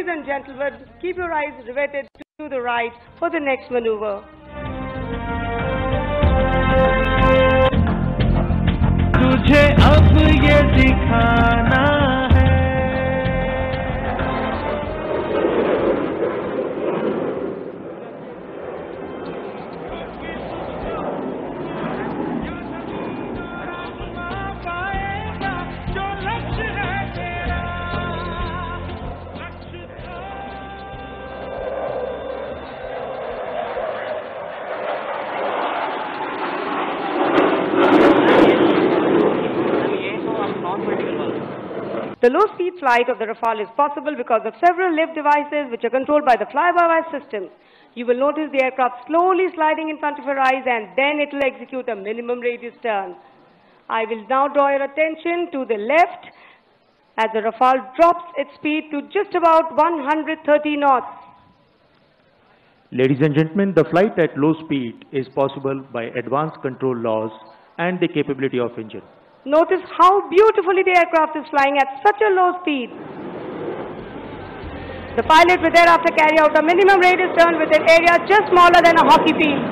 and gentlemen, keep your eyes riveted to the right for the next maneuver. तुझे अब ये दिखाना है The low-speed flight of the Rafale is possible because of several lift devices which are controlled by the fly-by-wire system. You will notice the aircraft slowly sliding in front of your eyes and then it will execute a minimum radius turn. I will now draw your attention to the left as the Rafale drops its speed to just about 130 knots. Ladies and gentlemen, the flight at low speed is possible by advanced control laws and the capability of engine. Notice how beautifully the aircraft is flying at such a low speed. The pilot will thereafter carry out a minimum radius turn with an area just smaller than a hockey field.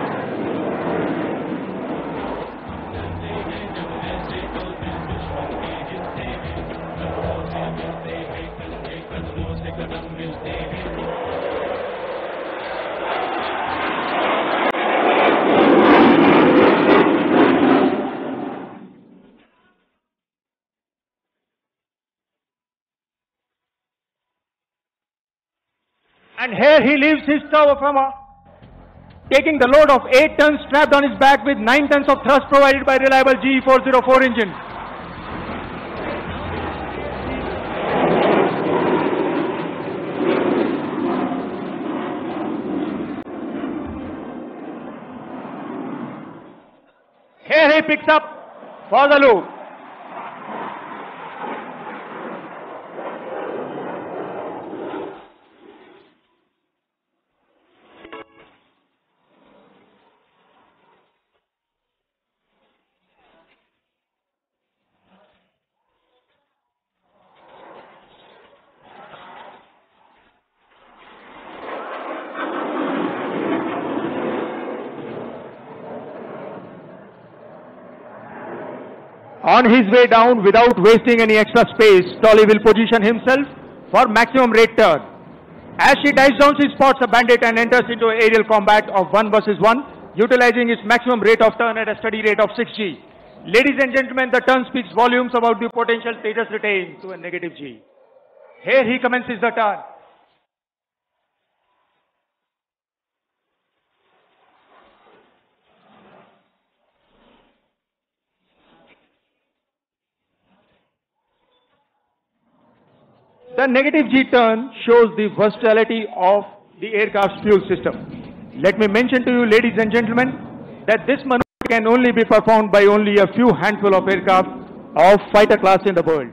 And here he leaves his tower from taking the load of 8 tons strapped on his back with 9 tons of thrust provided by reliable GE404 engine. Here he picks up for the loop. On his way down, without wasting any extra space, Tolley will position himself for maximum rate turn. As she dives down, she spots a bandit and enters into aerial combat of 1 versus 1, utilizing its maximum rate of turn at a steady rate of 6G. Ladies and gentlemen, the turn speaks volumes about the potential Tejas retains to a negative G. Here he commences the turn. The negative G turn shows the versatility of the aircraft's fuel system. Let me mention to you, ladies and gentlemen, that this maneuver can only be performed by only a few handful of aircraft of fighter class in the world.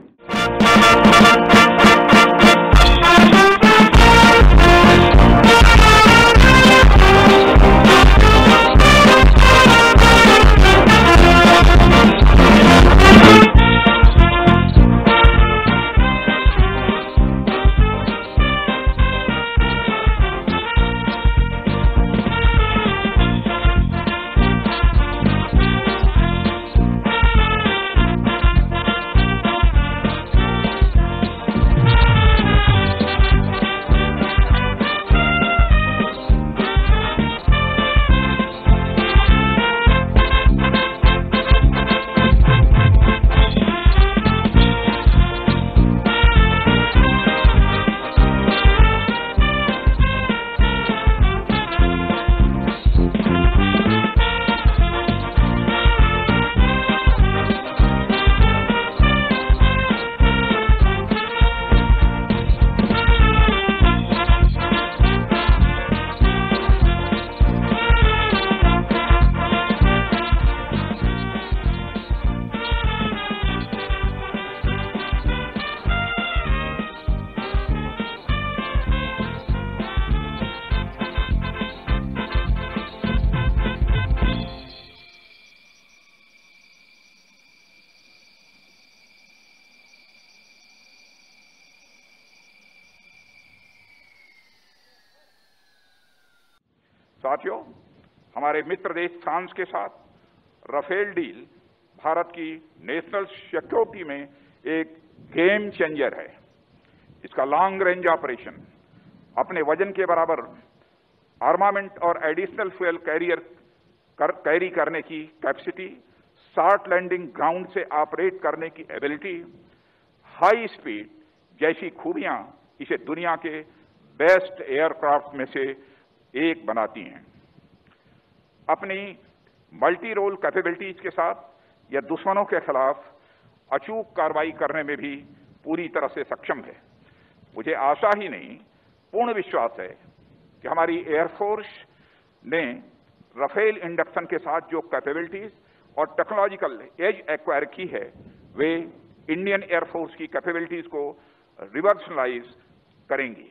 साथियों, हमारे मित्र देश France के साथ Rafale deal Bharat की national security में एक game changer है। इसका लॉन्ग रेंज ऑपरेशन, अपने वजन के बराबर आर्मामेंट और एडिशनल फ्यूल कैरी करने की कैपेसिटी, शॉर्ट लैंडिंग ग्राउंड से ऑपरेट करने की एबिलिटी, हाई स्पीड जैसी खूबियां इसे दुनिया के बेस्ट एयरक्राफ्ट में से एक बनाती हैं। अपनी मल्टी रोल कैपेबिलिटीज के साथ यह दुश्मनों के खिलाफ अचूक कार्रवाई करने में भी पूरी तरह से सक्षम है। मुझे आशा ही नहीं, पूर्ण विश्वास है कि हमारी एयरफोर्स ने राफेल इंडक्शन के साथ जो कैपेबिलिटीज और टेक्नोलॉजिकल एज एक्वायर की है, वे इंडियन एयरफोर्स की कैपेबिलिटीज को रिवर्सलाइज करेंगी।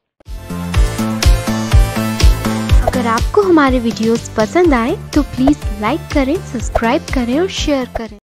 अगर आपको हमारे वीडियोस पसंद आए तो प्लीज लाइक करें, सब्सक्राइब करें और शेयर करें।